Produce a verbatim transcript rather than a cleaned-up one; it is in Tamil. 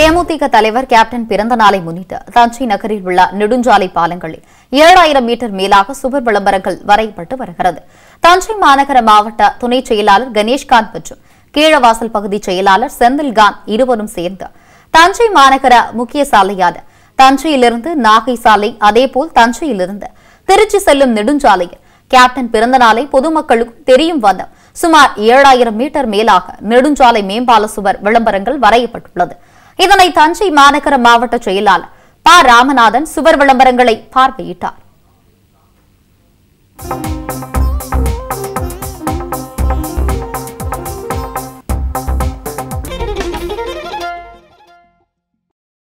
தேமுதிக தலைவர் கேப்டன் பிறந்த நாளை முன்னிட்டு தஞ்சை நகரில் உள்ள நெடுஞ்சாலை பாலங்களில் ஏழாயிரம் மீட்டர் மேலாக சுவர் விளம்பரங்கள் வரையப்பட்டு வருகிறது. தஞ்சை மாநகர மாவட்ட துணை செயலாளர் கணேஷ்காந்த் மற்றும் கீழவாசல் பகுதி செயலாளர் செந்தில்கான் இருவரும் சேர்ந்து தஞ்சை மாநகர முக்கிய சாலையான தஞ்சையிலிருந்து நாகை சாலை, அதேபோல் தஞ்சையிலிருந்து திருச்சி செல்லும் நெடுஞ்சாலையில் கேப்டன் பிறந்த நாளை பொதுமக்களுக்கும் தெரியும் வண்ணம் சுமார் ஏழாயிரம் மீட்டர் மேலாக நெடுஞ்சாலை மேம்பால சுவர் விளம்பரங்கள் வரையப்பட்டுள்ளது. இதனை தஞ்சை மாநகர மாவட்ட செயலாளர் ப ராமநாதன் சுவர் விளம்பரங்களை பார்வையிட்டார்.